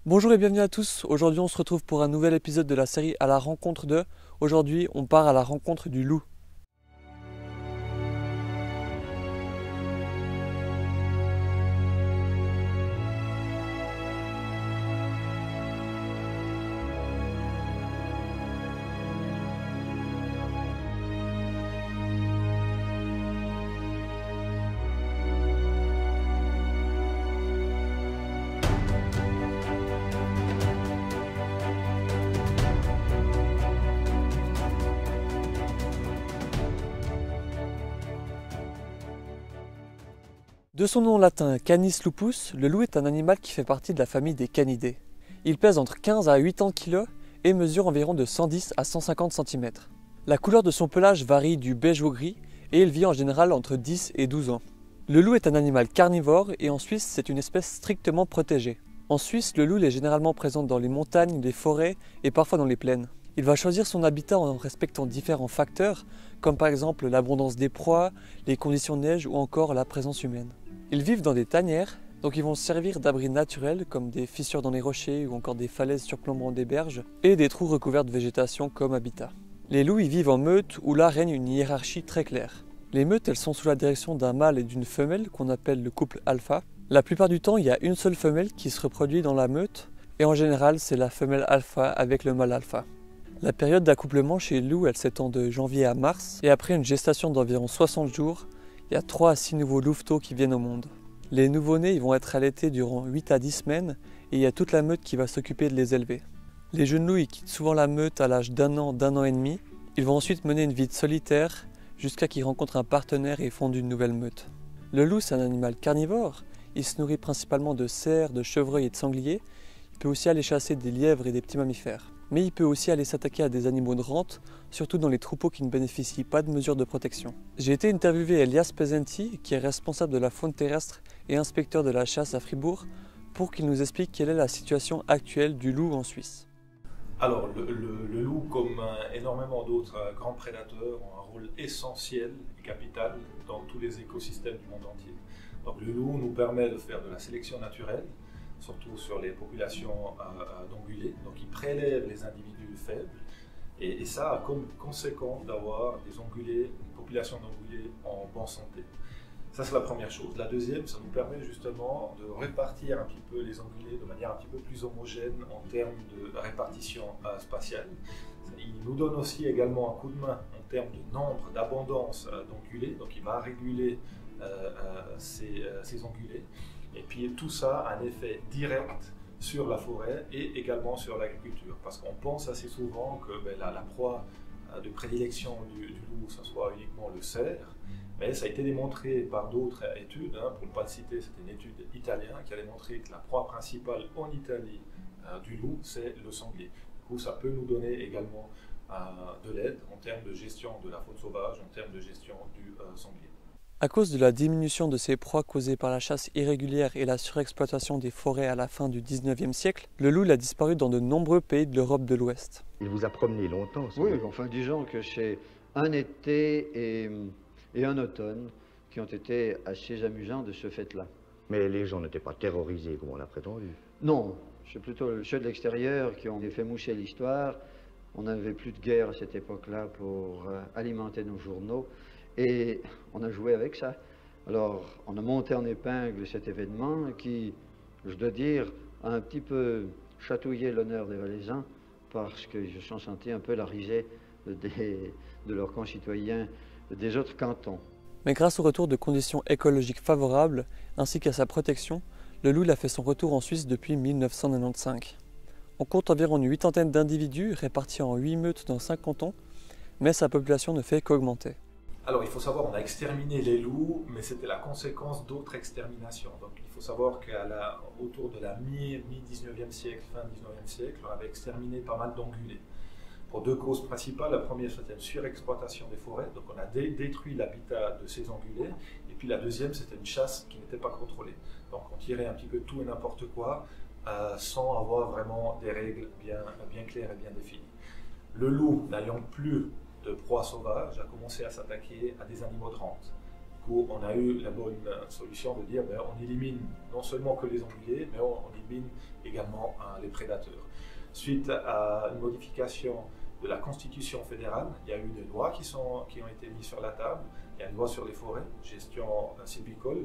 Bonjour et bienvenue à tous. Aujourd'hui, on se retrouve pour un nouvel épisode de la série À la rencontre de. Aujourd'hui, on part à la rencontre du loup. De son nom latin Canis lupus, le loup est un animal qui fait partie de la famille des canidés. Il pèse entre 15 à 80 kg et mesure environ de 110 à 150 cm. La couleur de son pelage varie du beige au gris et il vit en général entre 10 et 12 ans. Le loup est un animal carnivore et en Suisse c'est une espèce strictement protégée. En Suisse, le loup est généralement présent dans les montagnes, les forêts et parfois dans les plaines. Il va choisir son habitat en respectant différents facteurs, comme par exemple l'abondance des proies, les conditions de neige ou encore la présence humaine. Ils vivent dans des tanières, donc ils vont servir d'abris naturels comme des fissures dans les rochers ou encore des falaises surplombant des berges et des trous recouverts de végétation comme habitat. Les loups y vivent en meute où là règne une hiérarchie très claire. Les meutes, elles sont sous la direction d'un mâle et d'une femelle qu'on appelle le couple alpha. La plupart du temps, il y a une seule femelle qui se reproduit dans la meute et en général, c'est la femelle alpha avec le mâle alpha. La période d'accouplement chez le loup, elle s'étend de janvier à mars et après une gestation d'environ 60 jours, il y a 3 à 6 nouveaux louveteaux qui viennent au monde. Les nouveau-nés ils vont être allaités durant 8 à 10 semaines et il y a toute la meute qui va s'occuper de les élever. Les jeunes loups ils quittent souvent la meute à l'âge d'un an et demi. Ils vont ensuite mener une vie solitaire jusqu'à qu'ils rencontrent un partenaire et fondent une nouvelle meute. Le loup c'est un animal carnivore. Il se nourrit principalement de cerfs, de chevreuils et de sangliers. Il peut aussi aller chasser des lièvres et des petits mammifères. Mais il peut aussi aller s'attaquer à des animaux de rente, surtout dans les troupeaux qui ne bénéficient pas de mesures de protection. J'ai été interviewé Elias Pesenti, qui est responsable de la faune terrestre et inspecteur de la chasse à Fribourg, pour qu'il nous explique quelle est la situation actuelle du loup en Suisse. Alors, le loup, comme énormément d'autres grands prédateurs, ont un rôle essentiel et capital dans tous les écosystèmes du monde entier. Donc, le loup nous permet de faire de la sélection naturelle, surtout sur les populations d'ongulés. Donc, il prélève les individus faibles et ça a comme conséquence d'avoir des ongulés, une population d'ongulés en bonne santé. Ça, c'est la première chose. La deuxième, ça nous permet justement de répartir un petit peu les ongulés de manière un petit peu plus homogène en termes de répartition spatiale. Il nous donne aussi également un coup de main en termes de nombre, d'abondance d'ongulés. Donc, il va réguler ces ongulés. Et puis tout ça a un effet direct sur la forêt et également sur l'agriculture. Parce qu'on pense assez souvent que la proie de prédilection du loup, ce soit uniquement le cerf. Mais ça a été démontré par d'autres études, pour ne pas le citer, c'était une étude italienne qui a démontré que la proie principale en Italie du loup, c'est le sanglier. Du coup, ça peut nous donner également de l'aide en termes de gestion de la faune sauvage, en termes de gestion du sanglier. À cause de la diminution de ces proies causées par la chasse irrégulière et la surexploitation des forêts à la fin du 19e siècle, le loup a disparu dans de nombreux pays de l'Europe de l'Ouest. Il vous a promené longtemps, Oui, enfin disons que c'est un été et un automne qui ont été assez amusants de ce fait-là. Mais les gens n'étaient pas terrorisés comme on l'a prétendu. Non, c'est plutôt ceux de l'extérieur qui ont fait mousser l'histoire. On n'avait plus de guerre à cette époque-là pour alimenter nos journaux. Et on a joué avec ça. Alors, on a monté en épingle cet événement qui, je dois dire, a un petit peu chatouillé l'honneur des Valaisans parce qu'ils se sont sentis un peu la risée de leurs concitoyens des autres cantons. Mais grâce au retour de conditions écologiques favorables ainsi qu'à sa protection, le loup a fait son retour en Suisse depuis 1995. On compte environ une 80aine d'individus répartis en 8 meutes dans 5 cantons, mais sa population ne fait qu'augmenter. Alors, il faut savoir, on a exterminé les loups, mais c'était la conséquence d'autres exterminations. Donc, il faut savoir qu'autour de la mi-19e siècle, fin 19e siècle, on avait exterminé pas mal d'ongulés. Pour deux causes principales. La première, c'était une surexploitation des forêts. Donc, on a détruit l'habitat de ces ongulés. Et puis, la deuxième, c'était une chasse qui n'était pas contrôlée. Donc, on tirait un petit peu tout et n'importe quoi sans avoir vraiment des règles bien claires et bien définies. Le loup, n'ayant plus de proie sauvage, a commencé à s'attaquer à des animaux de rente, coup, on a eu la bonne solution de dire on élimine non seulement que les ongulés, mais on élimine également les prédateurs. Suite à une modification de la Constitution fédérale, il y a eu des lois qui ont été mises sur la table. Il y a une loi sur les forêts, gestion sylvicole,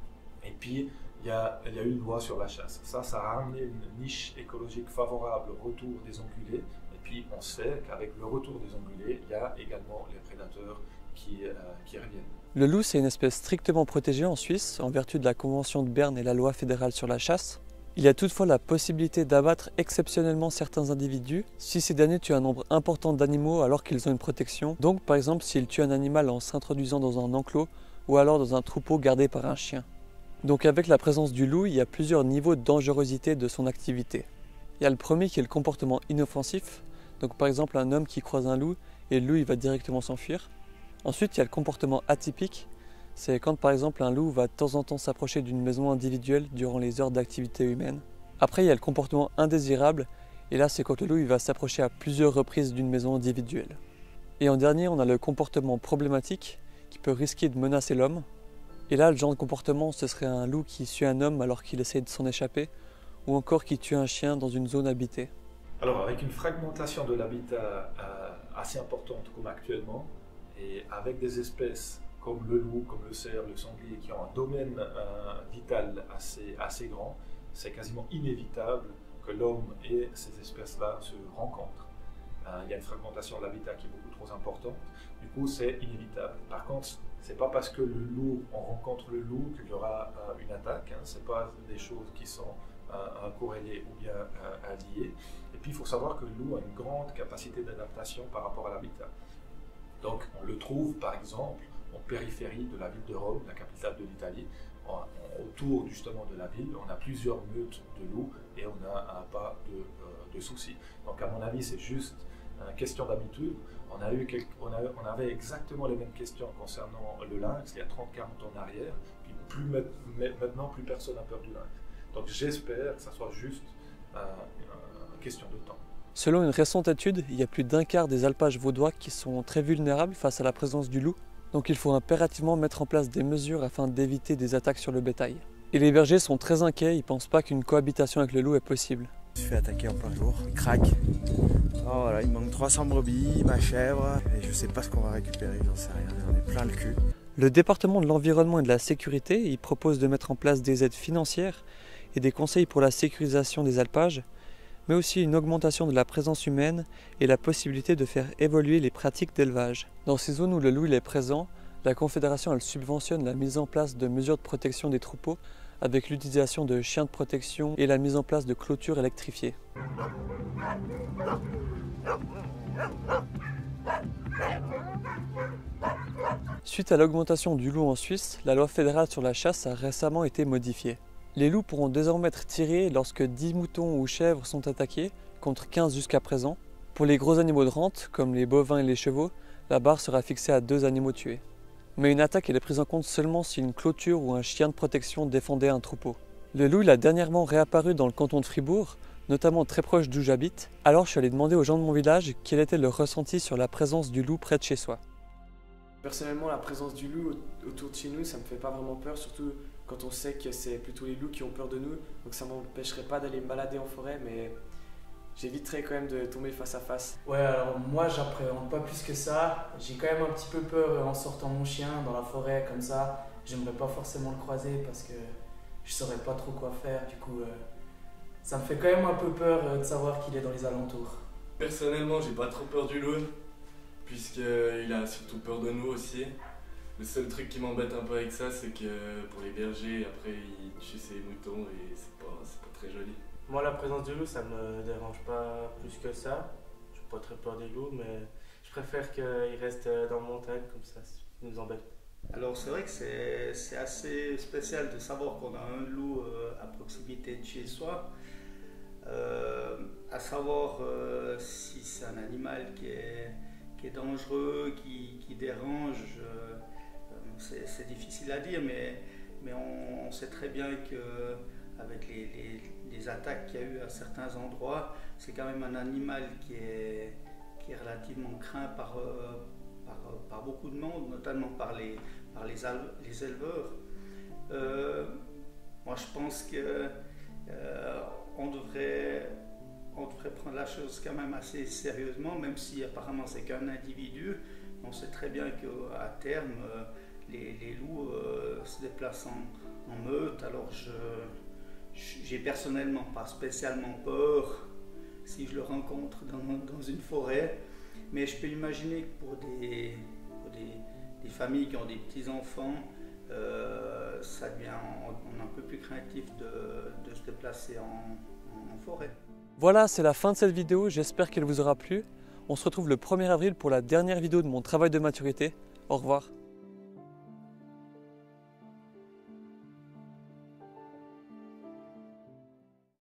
et puis il y a eu une loi sur la chasse. Ça a ramené une niche écologique favorable au retour des ongulés, et puis on sait qu'avec le retour des ongulés, il y a également les prédateurs qui reviennent. Le loup, c'est une espèce strictement protégée en Suisse, en vertu de la Convention de Berne et la loi fédérale sur la chasse. Il y a toutefois la possibilité d'abattre exceptionnellement certains individus si ces derniers tuent un nombre important d'animaux alors qu'ils ont une protection. Donc par exemple s'ils tuent un animal en s'introduisant dans un enclos ou alors dans un troupeau gardé par un chien. Donc avec la présence du loup, il y a plusieurs niveaux de dangerosité de son activité. Il y a le premier qui est le comportement inoffensif. Donc par exemple un homme qui croise un loup et le loup il va directement s'enfuir. Ensuite il y a le comportement atypique. C'est quand par exemple un loup va de temps en temps s'approcher d'une maison individuelle durant les heures d'activité humaine. Après il y a le comportement indésirable, et là c'est quand le loup il va s'approcher à plusieurs reprises d'une maison individuelle. Et en dernier on a le comportement problématique, qui peut risquer de menacer l'homme. Et là le genre de comportement ce serait un loup qui suit un homme alors qu'il essaie de s'en échapper, ou encore qui tue un chien dans une zone habitée. Alors avec une fragmentation de l'habitat assez importante comme actuellement, et avec des espèces comme le loup, comme le cerf, le sanglier, qui ont un domaine vital assez grand, c'est quasiment inévitable que l'homme et ces espèces-là se rencontrent. Il y a une fragmentation de l'habitat qui est beaucoup trop importante, du coup c'est inévitable. Par contre, c'est pas parce que on rencontre le loup qu'il y aura une attaque, c'est pas des choses qui sont corrélées ou bien liées. Et puis il faut savoir que le loup a une grande capacité d'adaptation par rapport à l'habitat. Donc on le trouve par exemple en périphérie de la ville de Rome, la capitale de l'Italie. Autour justement de la ville, on a plusieurs meutes de loups et on n'a pas de soucis. Donc à mon avis, c'est juste une question d'habitude. On avait exactement les mêmes questions concernant le lynx il y a 30-40 ans en arrière, puis maintenant plus personne n'a peur du lynx. Donc j'espère que ça soit juste une question de temps. Selon une récente étude, il y a plus d'un quart des alpages vaudois qui sont très vulnérables face à la présence du loup. Donc il faut impérativement mettre en place des mesures afin d'éviter des attaques sur le bétail. Et les bergers sont très inquiets, ils ne pensent pas qu'une cohabitation avec le loup est possible. Je me suis fait attaquer en plein jour, il craque. Oh, voilà, il manque 300 brebis, ma chèvre, et je sais pas ce qu'on va récupérer, j'en sais rien, j'en ai plein le cul. Le département de l'environnement et de la sécurité, il propose de mettre en place des aides financières et des conseils pour la sécurisation des alpages, mais aussi une augmentation de la présence humaine et la possibilité de faire évoluer les pratiques d'élevage. Dans ces zones où le loup est présent, la Confédération elle subventionne la mise en place de mesures de protection des troupeaux avec l'utilisation de chiens de protection et la mise en place de clôtures électrifiées. Suite à l'augmentation du loup en Suisse, la loi fédérale sur la chasse a récemment été modifiée. Les loups pourront désormais être tirés lorsque 10 moutons ou chèvres sont attaqués, contre 15 jusqu'à présent. Pour les gros animaux de rente, comme les bovins et les chevaux, la barre sera fixée à 2 animaux tués. Mais une attaque elle est prise en compte seulement si une clôture ou un chien de protection défendait un troupeau. Le loup il a dernièrement réapparu dans le canton de Fribourg, notamment très proche d'où j'habite. Alors je suis allé demander aux gens de mon village quel était leur ressenti sur la présence du loup près de chez soi. Personnellement, la présence du loup autour de chez nous, ça me fait pas vraiment peur, surtout quand on sait que c'est plutôt les loups qui ont peur de nous. Donc ça m'empêcherait pas d'aller me balader en forêt, mais j'éviterais quand même de tomber face à face. Ouais, alors moi j'appréhende pas plus que ça. J'ai quand même un petit peu peur en sortant mon chien dans la forêt comme ça. J'aimerais pas forcément le croiser parce que je saurais pas trop quoi faire. Du coup, ça me fait quand même un peu peur de savoir qu'il est dans les alentours. Personnellement, j'ai pas trop peur du loup, puisqu'il a surtout peur de nous aussi. Le seul truc qui m'embête un peu avec ça, c'est que pour les bergers, après ils tuent ses moutons et c'est pas très joli. Moi, la présence du loup, ça me dérange pas plus que ça. J'ai pas très peur des loups, mais je préfère qu'ils restent dans la montagne, comme ça, ils nous embêtent. Alors c'est vrai que c'est assez spécial de savoir qu'on a un loup à proximité de chez soi. À savoir si c'est un animal qui est dangereux, qui dérange, c'est difficile à dire, mais on sait très bien qu'avec les attaques qu'il y a eu à certains endroits, c'est quand même un animal qui est relativement craint par beaucoup de monde, notamment par par les éleveurs. Moi, je pense que on devrait prendre la chose quand même assez sérieusement, même si apparemment c'est qu'un individu. On sait très bien qu'à terme, les loups se déplacent en meute. Alors, j'ai personnellement pas spécialement peur si je le rencontre dans une forêt, mais je peux imaginer que pour des familles qui ont des petits-enfants, ça devient un peu plus craintif de se déplacer en forêt. Voilà, c'est la fin de cette vidéo, j'espère qu'elle vous aura plu. On se retrouve le 1er avril pour la dernière vidéo de mon travail de maturité. Au revoir.